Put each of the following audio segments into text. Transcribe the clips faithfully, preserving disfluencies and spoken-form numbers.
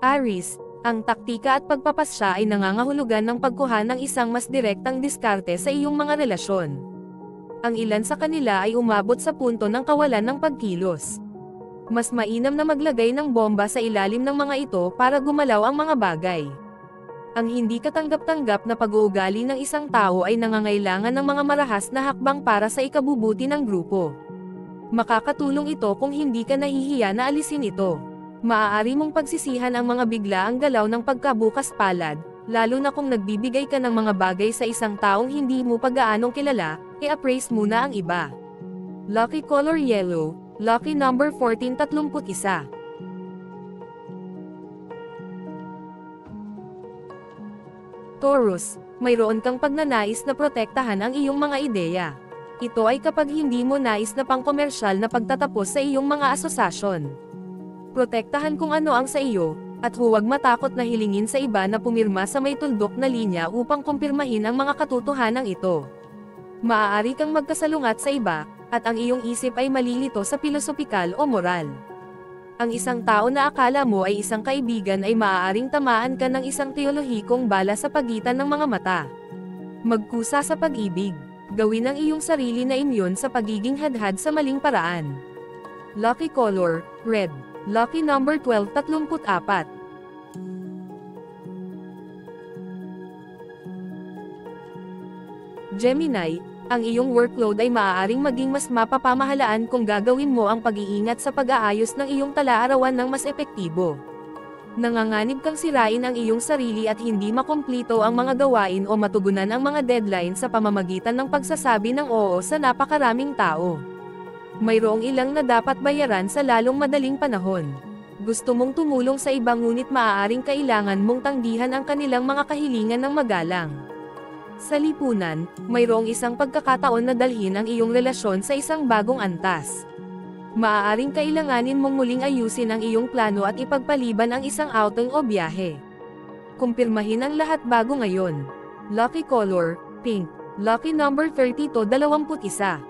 Aries, ang taktika at pagpapasya ay nangangahulugan ng pagkuha ng isang mas direktang diskarte sa iyong mga relasyon. Ang ilan sa kanila ay umabot sa punto ng kawalan ng pagkilos. Mas mainam na maglagay ng bomba sa ilalim ng mga ito para gumalaw ang mga bagay. Ang hindi katanggap-tanggap na pag-uugali ng isang tao ay nangangailangan ng mga marahas na hakbang para sa ikabubuti ng grupo. Makakatulong ito kung hindi ka nahihiya na alisin ito. Maaari mong pagsisihan ang mga biglaang galaw ng pagkabukas palad, lalo na kung nagbibigay ka ng mga bagay sa isang taong hindi mo pag-aanong kilala, i-appraise muna ang iba. Lucky color yellow, lucky number fourteen thirty-one. Taurus, mayroon kang pagnanais na protektahan ang iyong mga ideya. Ito ay kapag hindi mo nais na pangkomersyal na pagtatapos sa iyong mga asosasyon. Protektahan kung ano ang sa iyo, at huwag matakot na hilingin sa iba na pumirma sa may tuldok na linya upang kumpirmahin ang mga katotohanan ito. Maaari kang magkasalungat sa iba, at ang iyong isip ay malilito sa pilosopikal o moral. Ang isang tao na akala mo ay isang kaibigan ay maaaring tamaan ka ng isang teolohikong bala sa pagitan ng mga mata. Magkusa sa pag-ibig. Gawin ang iyong sarili na imyon sa pagiging hadhad sa maling paraan. Lucky color, red. Lucky number twelve thirty-four. Gemini, ang iyong workload ay maaaring maging mas mapapamahalaan kung gagawin mo ang pag-iingat sa pag-aayos ng iyong tala-arawan ng mas epektibo. Nanganganib kang sirain ang iyong sarili at hindi makumplito ang mga gawain o matugunan ang mga deadline sa pamamagitan ng pagsasabi ng oo sa napakaraming tao. Mayroong ilang na dapat bayaran sa lalong madaling panahon. Gusto mong tumulong sa iba ngunit maaaring kailangan mong tanggihan ang kanilang mga kahilingan ng magalang. Sa lipunan, mayroong isang pagkakataon na dalhin ang iyong relasyon sa isang bagong antas. Maaaring kailanganin mong muling ayusin ang iyong plano at ipagpaliban ang isang outing o biyahe. Kumpirmahin ang lahat bago ngayon. Lucky color, pink. Lucky number thirty-two twenty-one.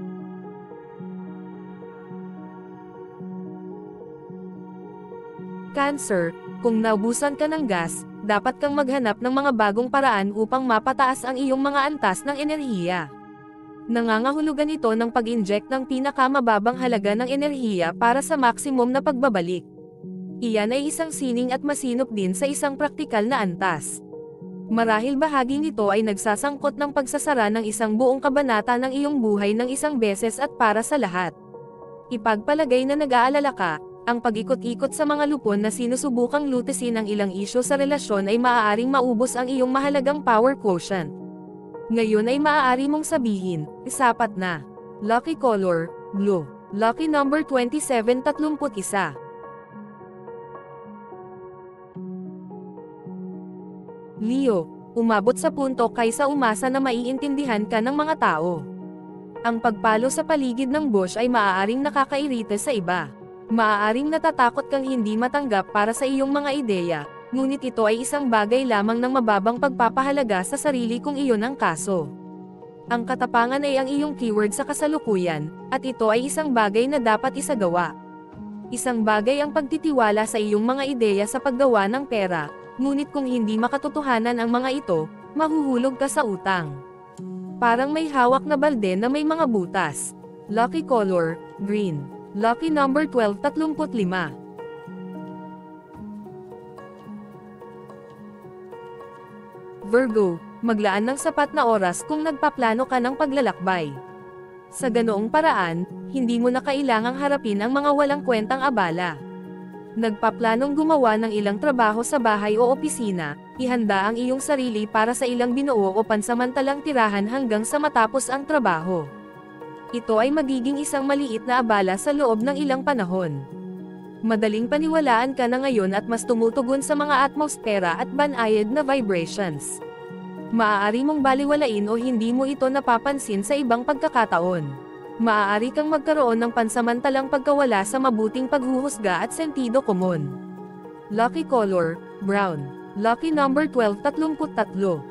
Cancer, kung naubusan ka ng gas, dapat kang maghanap ng mga bagong paraan upang mapataas ang iyong mga antas ng enerhiya. Nangangahulugan ito ng pag-inject ng pinakamababang halaga ng enerhiya para sa maksimum na pagbabalik. Iyan ay isang sining at masinop din sa isang praktikal na antas. Marahil bahagi nito ay nagsasangkot ng pagsasara ng isang buong kabanata ng iyong buhay ng isang beses at para sa lahat. Ipagpalagay na nag-aalala ka, ang pag-ikot-ikot sa mga lupon na sinusubukang lutisin ang ilang isyu sa relasyon ay maaaring maubos ang iyong mahalagang power quotient. Ngayon ay maaari mong sabihin, sapat na. Lucky color, blue. Lucky number twenty-seven thirty-one. Leo, umabot sa punto kaysa umasa na maiintindihan ka ng mga tao. Ang pagpalo sa paligid ng bush ay maaaring nakakairita sa iba. Maaaring natatakot kang hindi matanggap para sa iyong mga ideya, ngunit ito ay isang bagay lamang ng mababang pagpapahalaga sa sarili kung iyon ang kaso. Ang katapangan ay ang iyong keyword sa kasalukuyan, at ito ay isang bagay na dapat isagawa. Isang bagay ang pagtitiwala sa iyong mga ideya sa paggawa ng pera, ngunit kung hindi makatotohanan ang mga ito, mahuhulog ka sa utang. Parang may hawak na balde na may mga butas. Lucky color, green. Lucky number twelve thirty-five. Virgo, maglaan ng sapat na oras kung nagpaplano ka ng paglalakbay. Sa ganoong paraan, hindi mo na kailangang harapin ang mga walang kwentang abala. Nagpaplanong gumawa ng ilang trabaho sa bahay o opisina, ihanda ang iyong sarili para sa ilang binuo o pansamantalang tirahan hanggang sa matapos ang trabaho. Ito ay magiging isang maliit na abala sa loob ng ilang panahon. Madaling paniwalaan ka na ngayon at mas tumutugon sa mga atmosfera at banayad na vibrations. Maaari mong baliwalain o hindi mo ito napapansin sa ibang pagkakataon. Maaari kang magkaroon ng pansamantalang pagkawala sa mabuting paghuhusga at sentido komon. Lucky color, brown. Lucky number twelve thirty-three.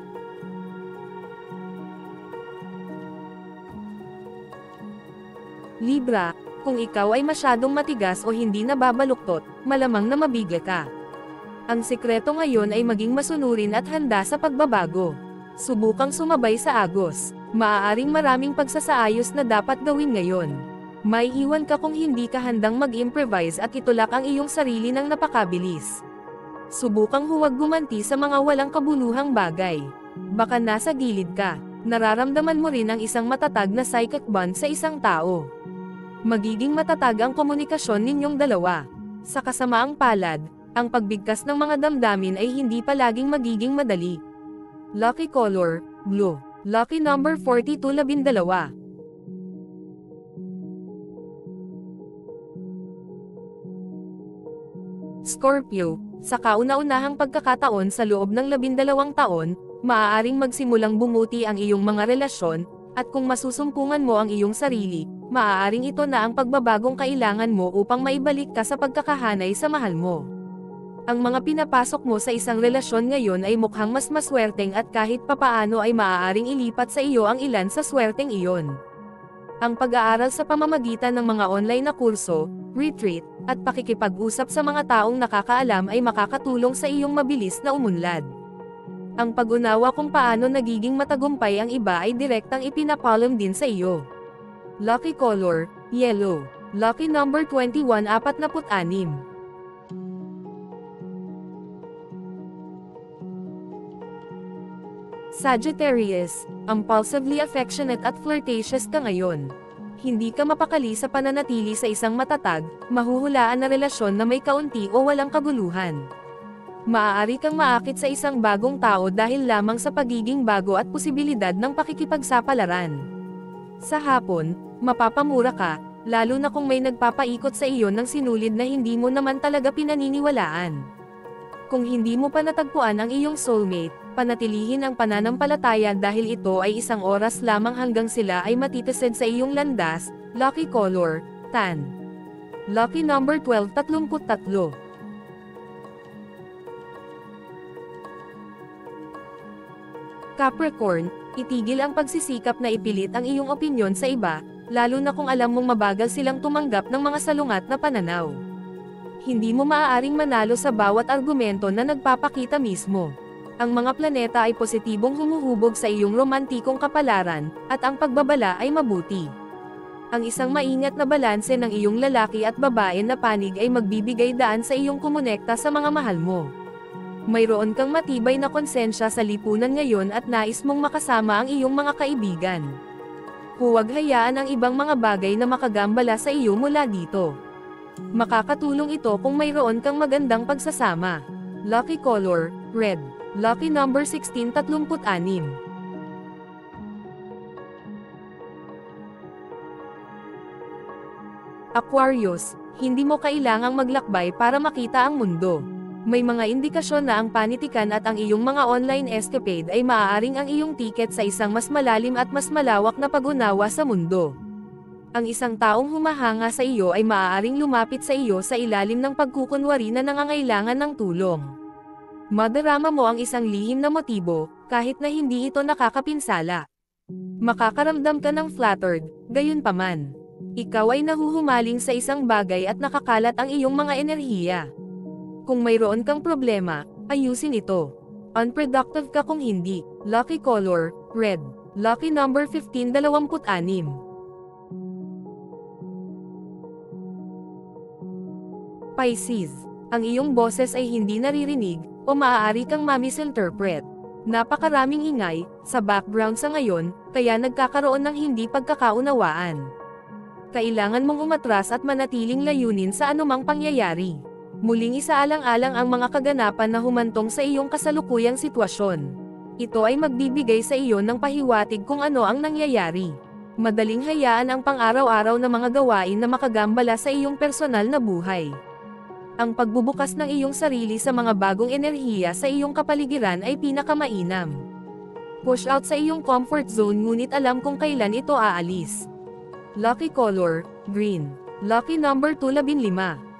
Libra, kung ikaw ay masyadong matigas o hindi nababaluktot, malamang na mabigat ka. Ang sikreto ngayon ay maging masunurin at handa sa pagbabago. Subukang sumabay sa agos. Maaaring maraming pagsasaayos na dapat gawin ngayon. May iwan ka kung hindi ka handang mag-improvise at itulak ang iyong sarili ng napakabilis. Subukang huwag gumanti sa mga walang kabuluhang bagay. Baka nasa gilid ka, nararamdaman mo rin ang isang matatag na psychic bond sa isang tao. Magiging matatag ang komunikasyon ninyong dalawa. Sa kasamaang palad, ang pagbigkas ng mga damdamin ay hindi palaging magiging madali. Lucky color, blue. Lucky number forty-two, labindalawa. Scorpio, sa kauna-unahang pagkakataon sa loob ng labindalawang taon, maaaring magsimulang bumuti ang iyong mga relasyon, at kung masusumpungan mo ang iyong sarili, maaaring ito na ang pagbabagong kailangan mo upang maibalik ka sa pagkakahanay sa mahal mo. Ang mga pinapasok mo sa isang relasyon ngayon ay mukhang mas maswerteng at kahit papaano ay maaaring ilipat sa iyo ang ilan sa swerteng iyon. Ang pag-aaral sa pamamagitan ng mga online na kurso, retreat, at pakikipag-usap sa mga taong nakakaalam ay makakatulong sa iyong mabilis na umunlad. Ang pag-unawa kung paano nagiging matagumpay ang iba ay direktang ipinapalm din sa iyo. Lucky color, yellow. Lucky number twenty-one, apat na put-anim. Sagittarius, impulsively affectionate at flirtatious ka ngayon. Hindi ka mapakali sa pananatili sa isang matatag, mahuhulaan na relasyon na may kaunti o walang kaguluhan. Maaari kang maakit sa isang bagong tao dahil lamang sa pagiging bago at posibilidad ng pakikipagsapalaran. Sa hapon, mapapamura ka, lalo na kung may nagpapaikot sa iyo ng sinulid na hindi mo naman talaga pinaniniwalaan. Kung hindi mo pa natagpuan ang iyong soulmate, panatilihin ang pananampalataya dahil ito ay isang oras lamang hanggang sila ay matitised sa iyong landas. Lucky color, tan. Lucky number twelve, thirty-three. Capricorn, itigil ang pagsisikap na ipilit ang iyong opinyon sa iba, lalo na kung alam mong mabagal silang tumanggap ng mga salungat na pananaw. Hindi mo maaaring manalo sa bawat argumento na nagpapakita mismo. Ang mga planeta ay positibong humuhubog sa iyong romantikong kapalaran, at ang pagbabala ay mabuti. Ang isang maingat na balanse ng iyong lalaki at babae na panig ay magbibigay daan sa iyong kumonekta sa mga mahal mo. Mayroon kang matibay na konsensya sa lipunan ngayon at nais mong makasama ang iyong mga kaibigan. Huwag hayaan ang ibang mga bagay na makagambala sa iyo mula dito. Makakatulong ito kung mayroon kang magandang pagsasama. Lucky color, red. Lucky number sixteen, thirty-six. Aquarius, hindi mo kailangang maglakbay para makita ang mundo. May mga indikasyon na ang panitikan at ang iyong mga online escapade ay maaaring ang iyong tiket sa isang mas malalim at mas malawak na pag-unawa sa mundo. Ang isang taong humahanga sa iyo ay maaaring lumapit sa iyo sa ilalim ng pagkukunwari na nangangailangan ng tulong. Madarama mo ang isang lihim na motibo, kahit na hindi ito nakakapinsala. Makakaramdam ka ng flattered, gayunpaman. Ikaw ay nahuhumaling sa isang bagay at nakakalat ang iyong mga enerhiya. Kung mayroon kang problema, ayusin ito. Unproductive ka kung hindi. Lucky color, red. Lucky number fifteen, twenty-six. Pisces, ang iyong boses ay hindi naririnig, o maaari kang ma-misinterpret. Napakaraming ingay sa background sa ngayon, kaya nagkakaroon ng hindi pagkakaunawaan. Kailangan mong umatras at manatiling layunin sa anumang pangyayari. Muling isaalang-alang ang mga kaganapan na humantong sa iyong kasalukuyang sitwasyon. Ito ay magbibigay sa iyo ng pahiwatig kung ano ang nangyayari. Madaling hayaan ang pang-araw-araw na mga gawain na makagambala sa iyong personal na buhay. Ang pagbubukas ng iyong sarili sa mga bagong enerhiya sa iyong kapaligiran ay pinakamainam. Push out sa iyong comfort zone ngunit alam kung kailan ito aalis. Lucky color, green. Lucky number two, fifteen.